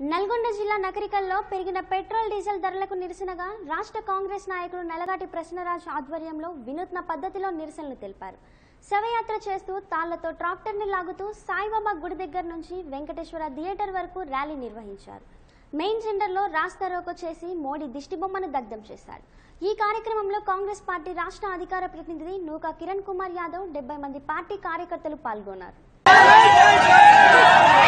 నల్గొండ జిల్లా నకరికల్లో పెరిగిన petrol diesel ధరలకు నిరసనగా రాష్ట్ర కాంగ్రెస్ నాయకులు నలగాటి ప్రసన్నరాజ్ ఆధ్వర్యంలో వినూత్న పద్ధతిలో నిరసనలు తెలిపారు. శవయాత్ర చేస్తూ తాళ్లతో ట్రాక్టర్ని లాగుతూ సాయిబాబా గుడి దగ్గర నుంచి వెంకటేశ్వర థియేటర్ వరకు ర్యాలీ నిర్వహించారు. మెయిన్ సెంటర్లో రాస్తా రోకో చేసి మోడీ దిష్టిబొమ్మను దగ్ధం చేశారు. ఈ కార్యక్రమంలో కాంగ్రెస్ పార్టీ రాష్ట్ర అధికార ప్రతినిధి నూకా కిరణ్ కుమార్ యాదవ్ 70 మంది పార్టీ కార్యకర్తలు పాల్గొన్నారు.